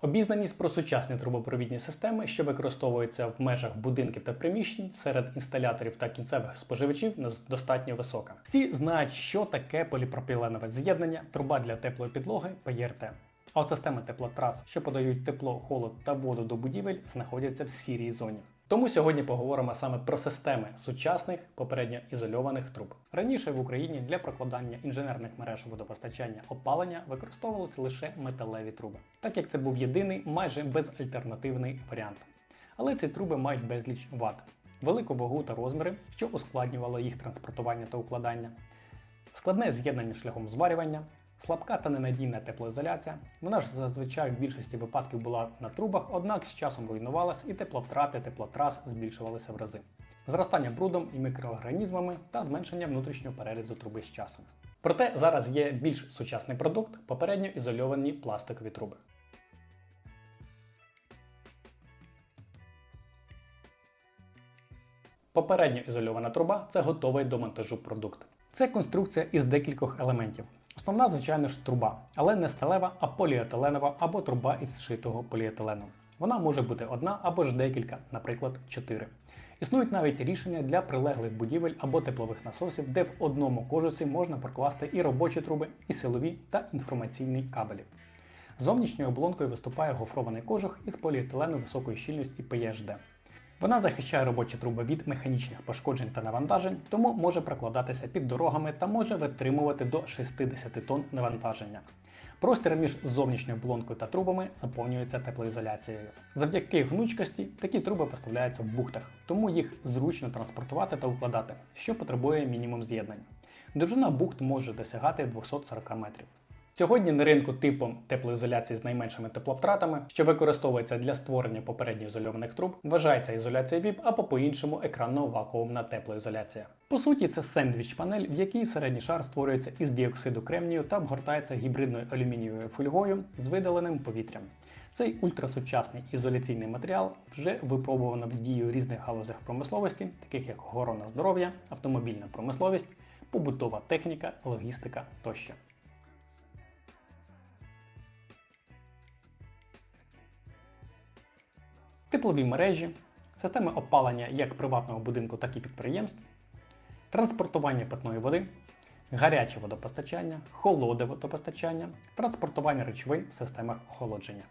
Обізнаність про сучасні трубопровідні системи, що використовуються в межах будинків та приміщень, серед інсталяторів та кінцевих споживачів, достатньо висока. Всі знають, що таке поліпропіленове з'єднання, труба для теплої підлоги ПРТ. А от системи теплотрас, що подають тепло, холод та воду до будівель, знаходяться в сірій зоні. Тому сьогодні поговоримо саме про системи сучасних попередньо ізольованих труб. Раніше в Україні для прокладання інженерних мереж водопостачання опалення використовувалися лише металеві труби, так як це був єдиний майже безальтернативний варіант. Але ці труби мають безліч вад, велику вагу та розміри, що ускладнювало їх транспортування та укладання, складне з'єднання шляхом зварювання, слабка та ненадійна теплоізоляція. Вона ж зазвичай в більшості випадків була на трубах, однак з часом руйнувалась і тепловтрати теплотрас збільшувалися в рази. Зростання брудом і мікроорганізмами та зменшення внутрішнього перерізу труби з часом. Проте зараз є більш сучасний продукт – попередньо ізольовані пластикові труби. Попередньо ізольована труба – це готовий до монтажу продукт. Це конструкція із декількох елементів. Основна, звичайно ж, труба, але не сталева, а поліетиленова або труба із зшитого поліетилену. Вона може бути одна або ж декілька, наприклад, 4. Існують навіть рішення для прилеглих будівель або теплових насосів, де в одному кожусі можна прокласти і робочі труби, і силові та інформаційні кабелі. Зовнішньою оболонкою виступає гофрований кожух із поліетилену високої щільності PHD. Вона захищає робочі труби від механічних пошкоджень та навантажень, тому може прокладатися під дорогами та може витримувати до 60 тонн навантаження. Простір між зовнішньою оболонкою та трубами заповнюється теплоізоляцією. Завдяки гнучкості такі труби поставляються в бухтах, тому їх зручно транспортувати та укладати, що потребує мінімум з'єднань. Довжина бухт може досягати 240 метрів. Сьогодні на ринку типу теплоізоляції з найменшими тепловтратами, що використовується для створення попередньо ізольованих труб, вважається ізоляція ВІП або по-іншому екранно-вакуумна теплоізоляція. По суті, це сендвіч-панель, в якій середній шар створюється із діоксиду кремнію та обгортається гібридною алюмінієвою фольгою з видаленим повітрям. Цей ультрасучасний ізоляційний матеріал вже випробувано в дію в різних галузях промисловості, таких як охорона здоров'я, автомобільна промисловість, побутова техніка, логістика тощо. Теплові мережі, системи опалення як приватного будинку, так і підприємств, транспортування питної води, гаряче водопостачання, холодне водопостачання, транспортування речовин в системах охолодження.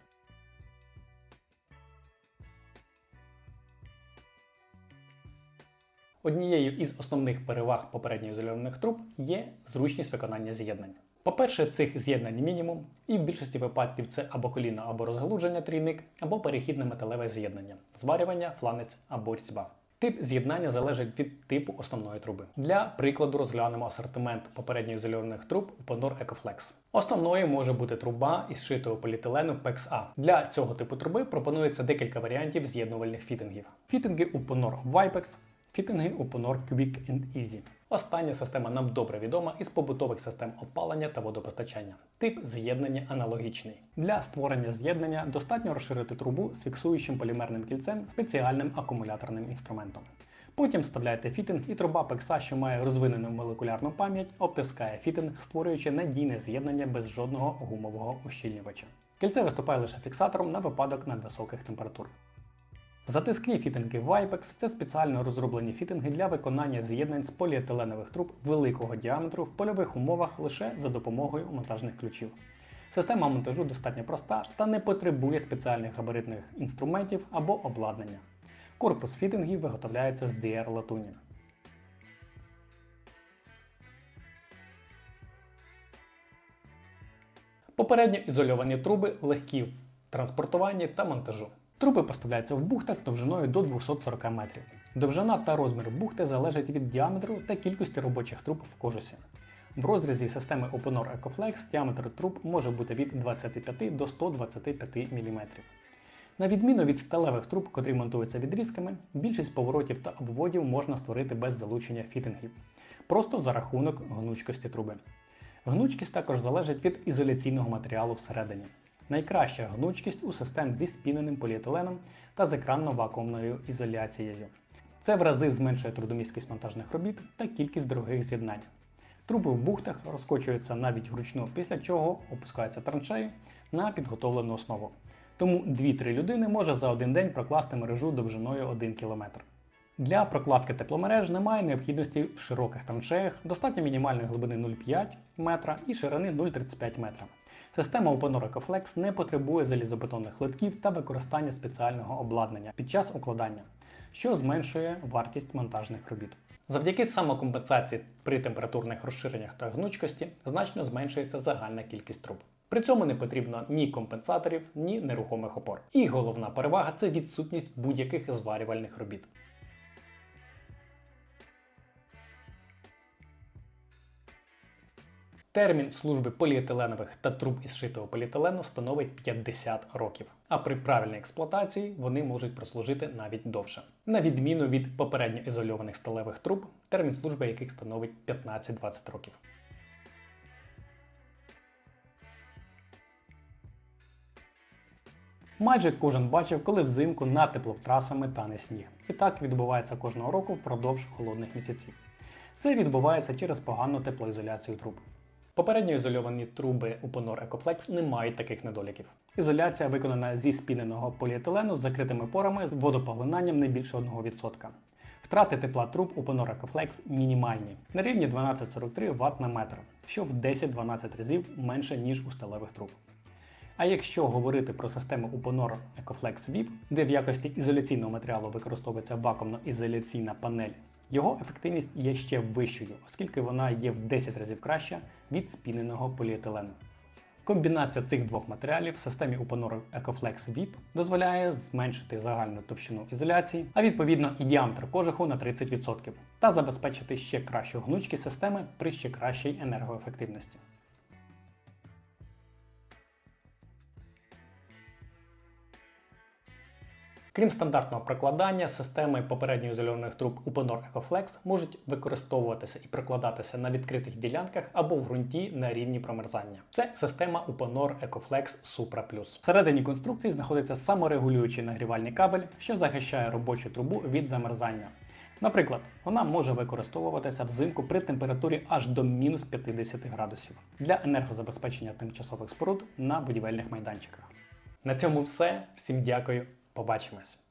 Однією із основних переваг попередньо ізольованих труб є зручність виконання з'єднань. По-перше, цих з'єднань мінімум, і в більшості випадків це або коліно, або розгалудження трійник, або перехідне металеве з'єднання, зварювання, фланець або різьба. Тип з'єднання залежить від типу основної труби. Для прикладу розглянемо асортимент попередньо ізольованих труб Uponor EcoFlex. Основною може бути труба із зшитого поліетилену PEX-A. Для цього типу труби пропонується декілька варіантів з'єднувальних фітингів. Фітинги Uponor Vipex, фітинги Uponor Quick and Easy. Остання система нам добре відома із побутових систем опалення та водопостачання. Тип з'єднання аналогічний. Для створення з'єднання достатньо розширити трубу з фіксуючим полімерним кільцем спеціальним акумуляторним інструментом. Потім вставляєте фітинг і труба PEX-A, що має розвинену молекулярну пам'ять, обтискає фітинг, створюючи надійне з'єднання без жодного гумового ущільнювача. Кільце виступає лише фіксатором на випадок надвисоких температур. Затискні фітинги Vipex – це спеціально розроблені фітинги для виконання з'єднань з поліетиленових труб великого діаметру в польових умовах лише за допомогою монтажних ключів. Система монтажу достатньо проста та не потребує спеціальних габаритних інструментів або обладнання. Корпус фітингів виготовляється з DR-латуні. Попередньо ізольовані труби легкі в транспортуванні та монтажу. Труби поставляються в бухтах довжиною до 240 метрів. Довжина та розмір бухти залежать від діаметру та кількості робочих труб в кожусі. В розрізі системи Uponor EcoFlex діаметр труб може бути від 25 до 125 мм. На відміну від сталевих труб, котрі монтуються відрізками, більшість поворотів та обводів можна створити без залучення фітингів, просто за рахунок гнучкості труби. Гнучкість також залежить від ізоляційного матеріалу всередині. Найкраща гнучкість у систем зі спіненим поліетиленом та з екранно-вакуумною ізоляцією. Це в рази зменшує трудомісткість монтажних робіт та кількість дорогих з'єднань. Труби в бухтах розкочуються навіть вручну, після чого опускаються траншеї на підготовлену основу. Тому 2-3 людини може за один день прокласти мережу довжиною 1 км. Для прокладки тепломереж немає необхідності в широких траншеях, достатньо мінімальної глибини 0,5 метра і ширини 0,35 метра. Система Uponor EcoFlex не потребує залізобетонних литків та використання спеціального обладнання під час укладання, що зменшує вартість монтажних робіт. Завдяки самокомпенсації при температурних розширеннях та гнучкості значно зменшується загальна кількість труб. При цьому не потрібно ні компенсаторів, ні нерухомих опор. І головна перевага – це відсутність будь-яких зварювальних робіт. Термін служби поліетиленових та труб із зшитого поліетилену становить 50 років, а при правильній експлуатації вони можуть прослужити навіть довше. На відміну від попередньо ізольованих сталевих труб, термін служби яких становить 15-20 років. Майже кожен бачив, коли взимку над теплотрасами тане сніг. І так відбувається кожного року впродовж холодних місяців. Це відбувається через погану теплоізоляцію труб. Попередньо ізольовані труби Uponor EcoFlex не мають таких недоліків. Ізоляція виконана зі спіненого поліетилену з закритими порами з водопоглинанням не більше 1%. Втрати тепла труб Uponor EcoFlex мінімальні, на рівні 1243 Вт на метр, що в 10-12 разів менше, ніж у сталевих труб. А якщо говорити про систему Uponor EcoFlex VIP, де в якості ізоляційного матеріалу використовується вакуумно-ізоляційна панель, його ефективність є ще вищою, оскільки вона є в 10 разів краща від спіненого поліетилену. Комбінація цих двох матеріалів в системі Uponor EcoFlex VIP дозволяє зменшити загальну товщину ізоляції, а відповідно і діаметр кожуху на 30%, та забезпечити ще кращу гнучкість системи при ще кращій енергоефективності. Крім стандартного прокладання, системи попередньо ізольованих труб Uponor EcoFlex можуть використовуватися і прокладатися на відкритих ділянках або в ґрунті на рівні промерзання. Це система Uponor EcoFlex Supra Plus. Всередині конструкції знаходиться саморегулюючий нагрівальний кабель, що захищає робочу трубу від замерзання. Наприклад, вона може використовуватися взимку при температурі аж до мінус 50 градусів для енергозабезпечення тимчасових споруд на будівельних майданчиках. На цьому все. Всім дякую. Побачимось!